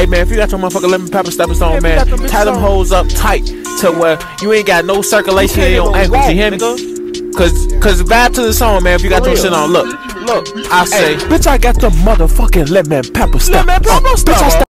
Hey man, if you got your motherfucking lemon pepper stepping stone, man, tie them hoes up tight to where you ain't got no circulation in your ankles. You hear me? Cause vibe to the song, man. If you got your shit on, look. I say, bitch, I got the motherfucking lemon pepper step. Lemon pepper step.